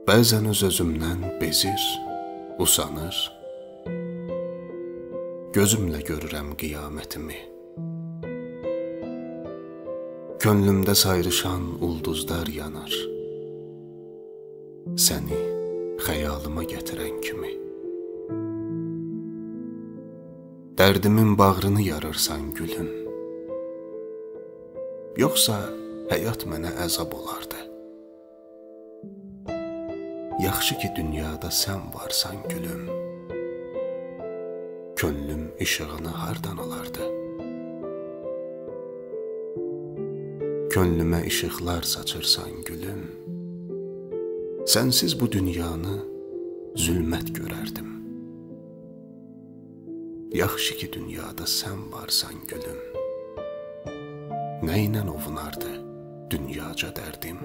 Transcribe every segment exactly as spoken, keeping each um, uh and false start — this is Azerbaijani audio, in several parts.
Bəzən öz-özümdən bezir, usanır, gözümlə görürəm qiyamətimi. Könlümdə sayrışan ulduzlar yanar, səni xəyalıma gətirən kimi. Dərdimin bağrını yarırsan gülüm, yoxsa həyat mənə əzab olardı. Yaxşı ki dünyada sən varsan gülüm, könlüm işığını hardan alardı. Könlümə işıqlar saçırsan gülüm, sənsiz bu dünyanı zülmət görərdim. Yaxşı ki dünyada sən varsan gülüm, nə ilə ovunardı dünyaca dərdim.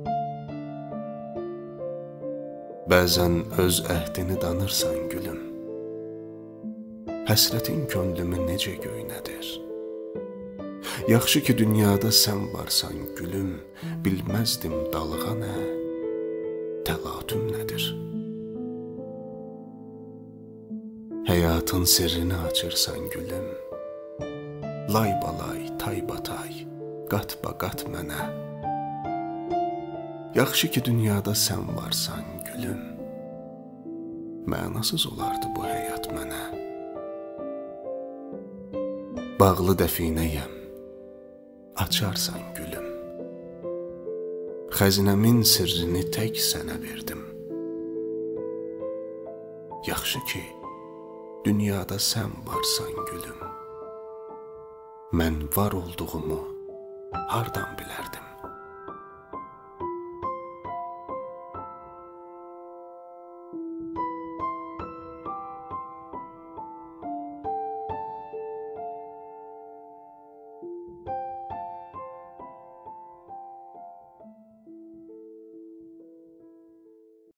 Bəzən öz əhdini danırsan gülüm, həsrətin könlümü necə göynədir. Yaxşı ki dünyada sən varsan gülüm, bilməzdim dalğa nə, təlatüm nədir. Həyatın sirrini açırsan gülüm, lay balay, tay batay, qat ba qat mənə. Yaxşı ki dünyada sən varsan gülüm, mənasız olardı bu həyat mənə. Bağlı dəfinəyəm, açarsan gülüm, xəzinəmin sirrini tək sənə verdim. Yaxşı ki dünyada sən varsan gülüm, mən var olduğumu hardan bilərdim.